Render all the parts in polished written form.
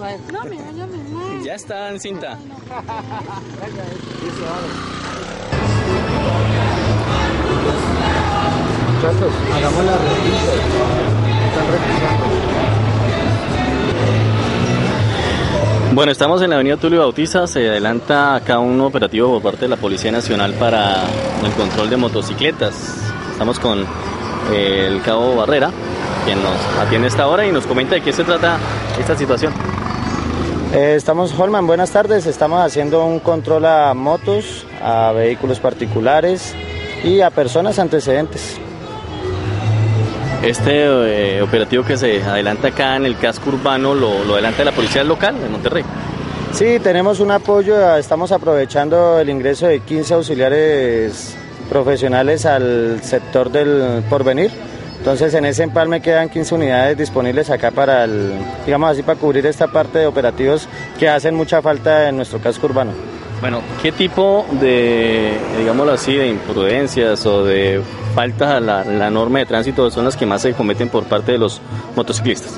No, me vaya mamá. Ya está en cinta. Muchachos, hagamos la revista. Están revisando. Bueno, estamos en la avenida Tulio Bautista. Se adelanta acá un operativo por parte de la Policía Nacional para el control de motocicletas. Estamos con el cabo Barrera, quien nos atiende a esta hora y nos comenta de qué se trata esta situación. Estamos, Holman, buenas tardes. Estamos haciendo un control a motos, a vehículos particulares y a personas antecedentes. Este operativo que se adelanta acá en el casco urbano lo adelanta la policía local de Monterrey. Sí, tenemos un apoyo, estamos aprovechando el ingreso de 15 auxiliares profesionales al sector del Porvenir. Entonces en ese empalme quedan 15 unidades disponibles acá para digamos así, para cubrir esta parte de operativos que hacen mucha falta en nuestro casco urbano. Bueno, ¿qué tipo de, digámoslo así, de imprudencias o de faltas a la norma de tránsito son las que más se cometen por parte de los motociclistas?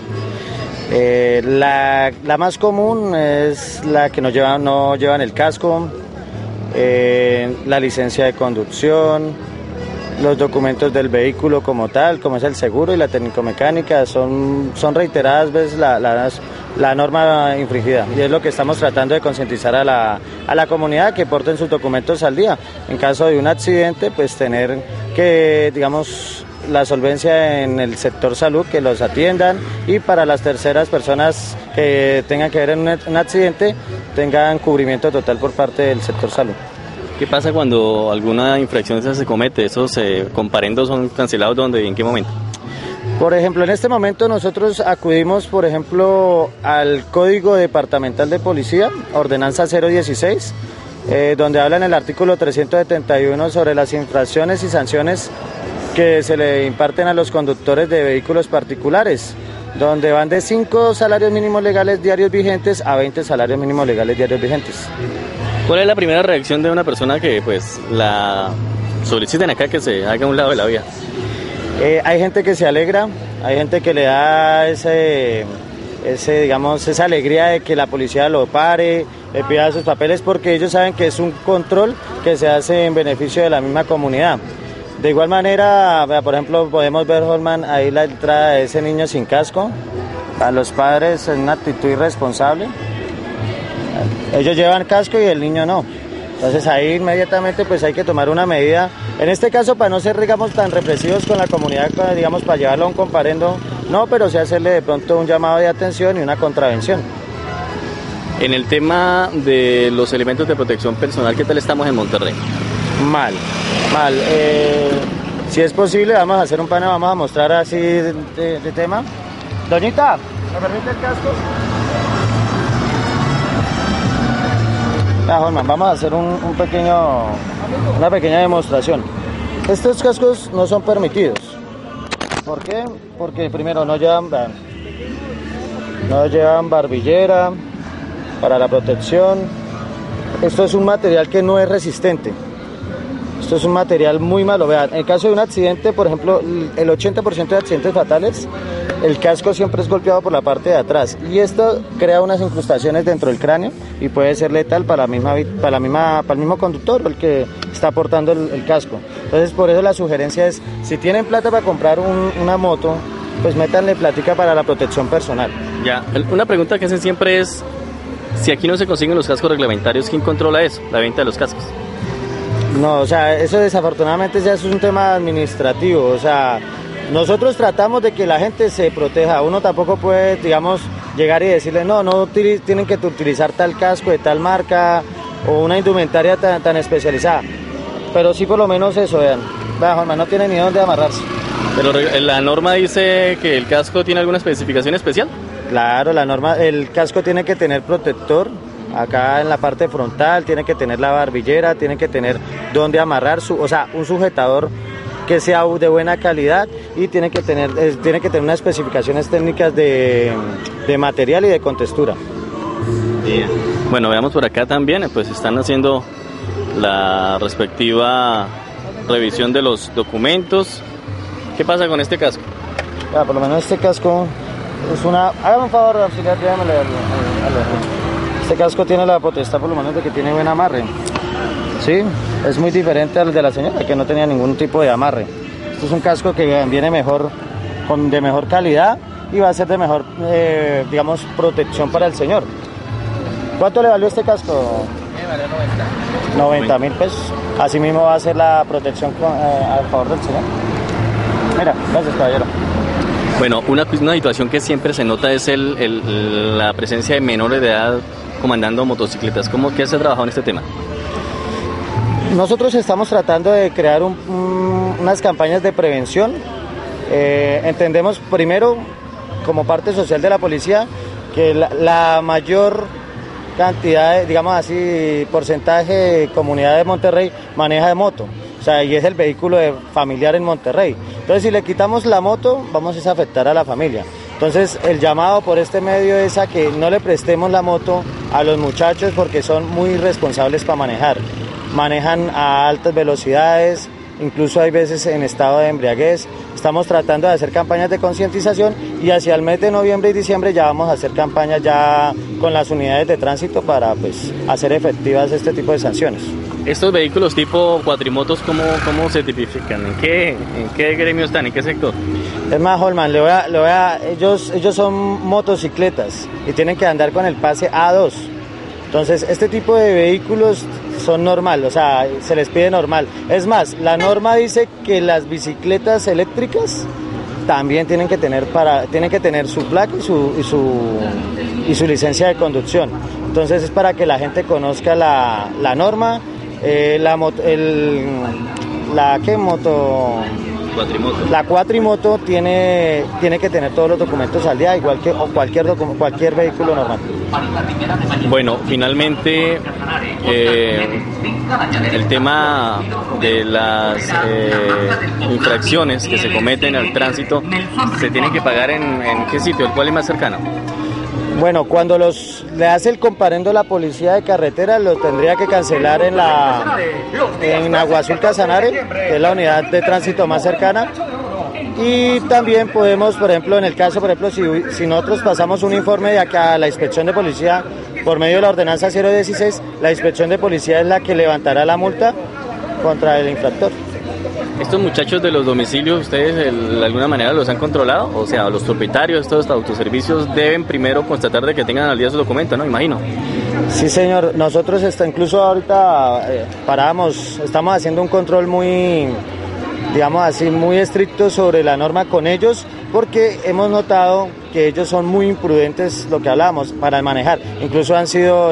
La más común es la que no llevan el casco, la licencia de conducción, los documentos del vehículo como tal, como es el seguro y la técnico-mecánica, son reiteradas veces la norma infringida, y es lo que estamos tratando de concientizar a la comunidad, que porten sus documentos al día. En caso de un accidente, pues tener que, digamos, la solvencia en el sector salud, que los atiendan, y para las terceras personas que tengan que ver en un accidente, tengan cubrimiento total por parte del sector salud. ¿Qué pasa cuando alguna infracción se comete? ¿Esos comparendos son cancelados dónde y en qué momento? Por ejemplo, en este momento nosotros acudimos, por ejemplo, al Código Departamental de Policía, Ordenanza 016, donde habla en el artículo 371 sobre las infracciones y sanciones que se le imparten a los conductores de vehículos particulares, donde van de 5 salarios mínimos legales diarios vigentes a 20 salarios mínimos legales diarios vigentes. ¿Cuál es la primera reacción de una persona que pues la soliciten acá que se haga a un lado de la vía? Hay gente que se alegra, hay gente que le da digamos, esa alegría de que la policía lo pare, le pida sus papeles, porque ellos saben que es un control que se hace en beneficio de la misma comunidad. De igual manera, por ejemplo, podemos ver, Holman, ahí la entrada de ese niño sin casco, a los padres en una actitud irresponsable. Ellos llevan casco y el niño no. Entonces ahí inmediatamente pues hay que tomar una medida, en este caso para no ser, digamos, tan represivos con la comunidad, digamos, para llevarlo a un comparendo, no, pero sí hacerle de pronto un llamado de atención y una contravención. En el tema de los elementos de protección personal, ¿qué tal estamos en Monterrey? Mal. Si es posible, vamos a hacer un panel, vamos a mostrar así de tema. Doñita, ¿me permite el casco? Holman, vamos a hacer una pequeña demostración. Estos cascos no son permitidos. ¿Por qué? Porque primero no llevan barbillera para la protección. Esto es un material que no es resistente. Esto es un material muy malo. Vean, en el caso de un accidente, por ejemplo, el 80% de accidentes fatales, el casco siempre es golpeado por la parte de atrás, y esto crea unas incrustaciones dentro del cráneo y puede ser letal para el mismo conductor o el que está portando el casco. Entonces, por eso la sugerencia es, si tienen plata para comprar una moto, pues métanle plática para la protección personal. Ya, una pregunta que hacen siempre es, si aquí no se consiguen los cascos reglamentarios, ¿quién controla eso, la venta de los cascos? No, o sea, eso desafortunadamente ya es un tema administrativo, o sea, nosotros tratamos de que la gente se proteja. Uno tampoco puede, digamos, llegar y decirle, no tienen que utilizar tal casco de tal marca o una indumentaria tan especializada. Pero sí, por lo menos eso, vean, Juanma, no tiene ni dónde amarrarse. Pero la norma dice que el casco tiene alguna especificación especial. Claro, el casco tiene que tener protector acá en la parte frontal, tiene que tener la barbillera, tiene que tener dónde amarrar un sujetador que sea de buena calidad, y tiene que tener unas especificaciones técnicas de material y de contextura. Bien. Bueno, veamos por acá también, pues están haciendo la respectiva revisión de los documentos. ¿Qué pasa con este casco? Por lo menos este casco Hágame un favor, auxiliar, déjame leerlo. Este casco tiene la potestad por lo menos de que tiene buen amarre. Sí, es muy diferente al de la señora, que no tenía ningún tipo de amarre. Este es un casco que viene mejor, de mejor calidad y va a ser de mejor, digamos, protección para el señor. ¿Cuánto le valió este casco? Me valió 90 mil pesos. Así mismo va a ser la protección a favor del señor. Mira, gracias, caballero. Bueno, una situación que siempre se nota es la presencia de menores de edad comandando motocicletas. ¿Qué se ha trabajado en este tema? Nosotros estamos tratando de crear unas campañas de prevención. Entendemos primero, como parte social de la policía, que la mayor cantidad, digamos así, porcentaje de comunidad de Monterrey maneja de moto. O sea, y es el vehículo familiar en Monterrey. Entonces, si le quitamos la moto, vamos a afectar a la familia. Entonces, el llamado por este medio es a que no le prestemos la moto a los muchachos porque son muy irresponsables para manejar. Manejan a altas velocidades, incluso hay veces en estado de embriaguez. Estamos tratando de hacer campañas de concientización y hacia el mes de noviembre y diciembre ya vamos a hacer campañas ya con las unidades de tránsito para hacer efectivas este tipo de sanciones. ¿Estos vehículos tipo cuatrimotos cómo se tipifican? ¿En qué gremio están? ¿En qué sector? Es más, Holman, ellos son motocicletas y tienen que andar con el pase A2. Entonces, este tipo de vehículos son normal, o sea, se les pide normal. Es más, la norma dice que las bicicletas eléctricas también tienen que tener su placa y su licencia de conducción. Entonces, es para que la gente conozca la norma. La cuatrimoto tiene que tener todos los documentos al día, igual que cualquier vehículo normal. Bueno, finalmente el tema de las infracciones que se cometen al tránsito se tienen que pagar en ¿qué sitio? ¿El cual es más cercano? Bueno, cuando le hace el comparendo la policía de carretera, lo tendría que cancelar en Agua Azul Casanare, que es la unidad de tránsito más cercana. Y también podemos, por ejemplo, en el caso, si nosotros pasamos un informe de acá a la inspección de policía por medio de la ordenanza 016, la inspección de policía es la que levantará la multa contra el infractor. ¿Estos muchachos de los domicilios, ustedes de alguna manera los han controlado? O sea, los propietarios de estos autoservicios deben primero constatar de que tengan al día su documento, ¿no? Imagino. Sí, señor. Nosotros incluso ahorita estamos haciendo un control muy estricto sobre la norma con ellos, porque hemos notado que ellos son muy imprudentes, lo que hablábamos, para manejar. Incluso han sido,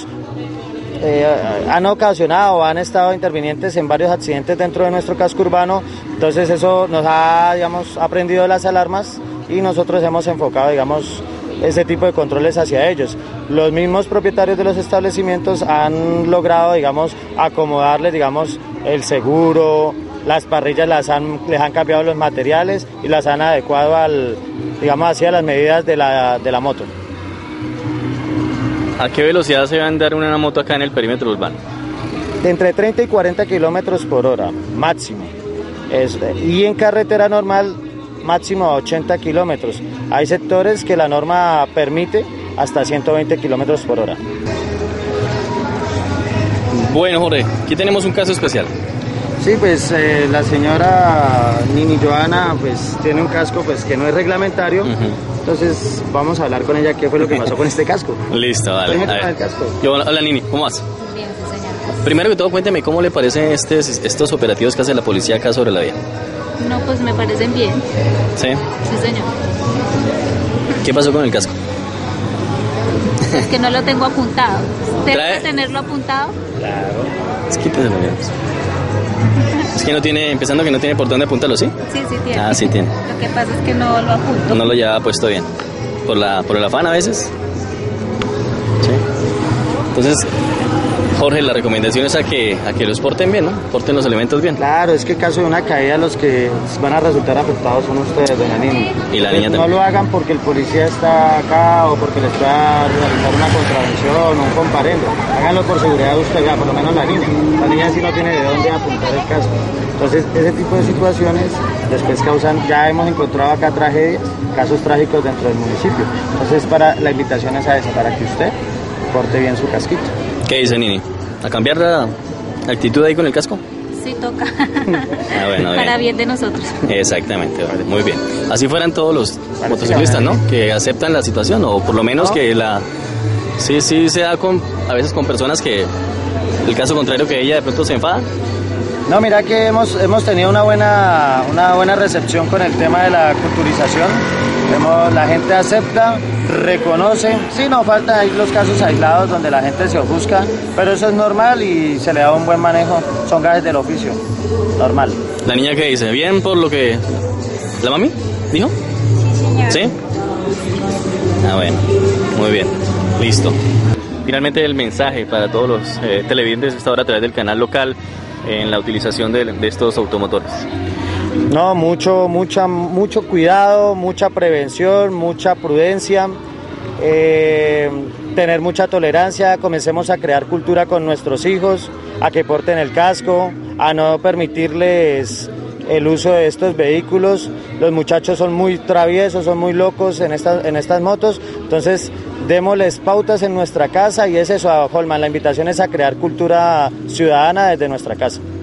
han ocasionado, han estado intervinientes en varios accidentes dentro de nuestro casco urbano. Entonces eso nos ha, aprendido las alarmas y nosotros hemos enfocado, ese tipo de controles hacia ellos. Los mismos propietarios de los establecimientos han logrado, acomodarles, el seguro, las parrillas les han cambiado los materiales y las han adecuado hacia las medidas de la moto. ¿A qué velocidad se va a andar una moto acá en el perímetro urbano? Entre 30 y 40 kilómetros por hora, máximo. Y en carretera normal, máximo a 80 kilómetros. Hay sectores que la norma permite hasta 120 kilómetros por hora. Bueno, Jorge, aquí tenemos un caso especial. Sí, la señora Nini Joana tiene un casco que no es reglamentario. Entonces vamos a hablar con ella qué fue lo que pasó con este casco. Listo, dale. El casco. Hola Nini, ¿cómo vas? Bien, sí, señor. Primero que todo, cuénteme cómo le parecen estos operativos que hace la policía acá sobre la vía. No, pues me parecen bien. ¿Sí? Sí, señor. ¿Qué pasó con el casco? Es que no lo tengo apuntado. ¿Tengo ¿Trae? que tenerlo apuntado? Claro. Quíteselo, digamos. Es que empezando que no tiene por dónde apuntarlo, ¿sí? Sí, sí tiene. Ah, sí tiene. Lo que pasa es que no lo apunto. No lo llevaba puesto bien. Por el afán a veces. Sí. Entonces, Jorge, la recomendación es a que los porten bien, ¿no? Porten los elementos bien. Claro, es que en caso de una caída los que van a resultar afectados son ustedes, doña Nini. Y la niña no también. lo hagan porque el policía está acá o porque les va a realizar una contravención o un comparendo. Háganlo por seguridad de usted, por lo menos la niña. La niña sí no tiene de dónde apuntar el casco. Entonces, ese tipo de situaciones después ya hemos encontrado acá tragedias, casos trágicos dentro del municipio. Entonces la invitación es a esa, para que usted porte bien su casquito. ¿Qué dice Nini? ¿A cambiar la actitud ahí con el casco? Sí, toca. Bueno, para bien de nosotros. Exactamente, vale, muy bien. Así fueran todos los motociclistas, ¿no? Que aceptan la situación, o por lo menos ¿no? Que sí se da a veces con personas que el caso contrario, que ella de pronto se enfada. No, mira que hemos tenido una buena recepción con el tema de la culturización. La gente acepta, reconoce. Sí, no faltan ahí los casos aislados donde la gente se ofusca, pero eso es normal y se le da un buen manejo. Son gajes del oficio, normal. ¿La niña qué dice? ¿Bien por lo que la mami dijo? Señor. ¿Sí? Ah, bueno, muy bien, listo. Finalmente el mensaje para todos los televidentes esta hora a través del canal local en la utilización de estos automotores. No, mucho cuidado, mucha prevención, mucha prudencia, tener mucha tolerancia. Comencemos a crear cultura con nuestros hijos, a que porten el casco, a no permitirles el uso de estos vehículos. Los muchachos son muy traviesos, son muy locos en estas motos, entonces démosles pautas en nuestra casa y es eso, Holman, la invitación es a crear cultura ciudadana desde nuestra casa.